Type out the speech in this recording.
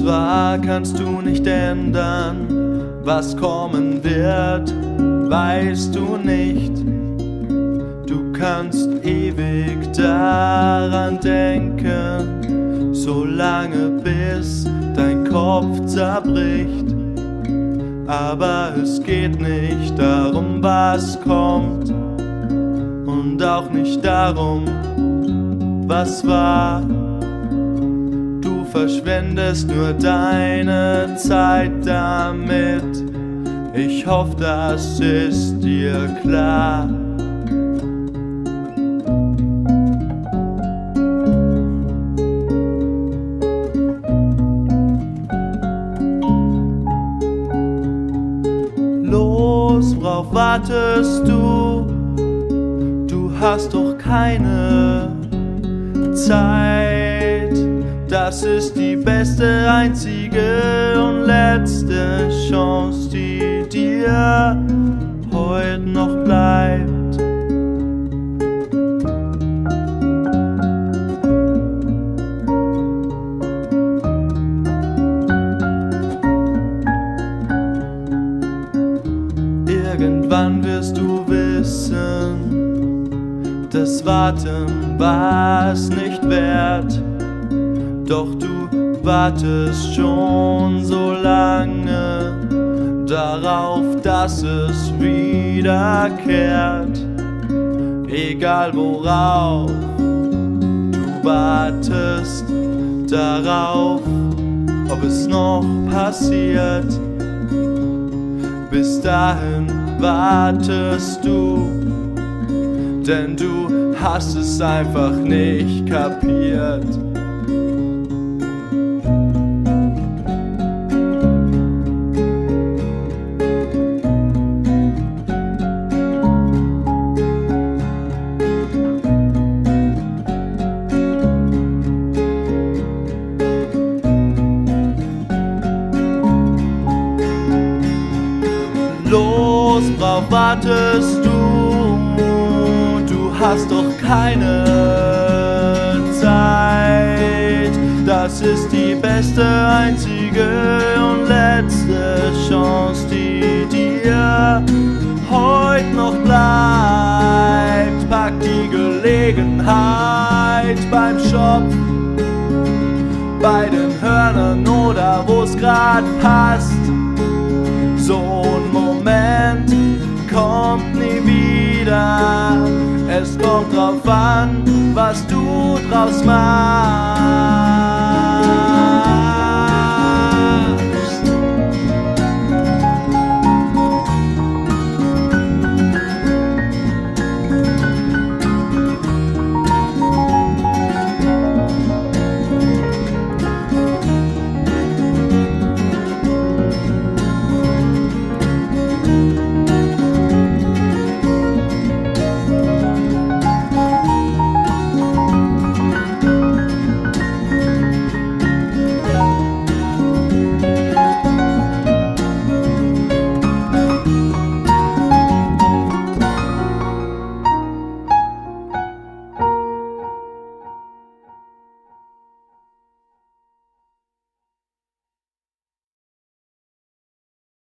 Was war, kannst du nicht ändern. Was kommen wird, weißt du nicht. Du kannst ewig daran denken, solange bis dein Kopf zerbricht. Aber es geht nicht darum, was kommt, und auch nicht darum, was war. Du verschwendest nur deine Zeit damit. Ich hoffe, das ist dir klar. Los, worauf wartest du? Du hast doch keine Zeit. Das ist die beste, einzige und letzte Chance, die dir heute noch bleibt. Irgendwann wirst du wissen, das Warten war's nicht wert. Doch du wartest schon so lange darauf, dass es wiederkehrt. Egal worauf du wartest, darauf, ob es noch passiert. Bis dahin wartest du, denn du hast es einfach nicht kapiert. Los, worauf wartest du? Du hast doch keine Zeit. Das ist die beste, einzige und letzte Chance, die dir heute noch bleibt. Pack die Gelegenheit beim Schopf, bei den Hörnern oder wo's grad passt. So ein Moment kommt nie wieder. Es kommt drauf an, was du draus machst.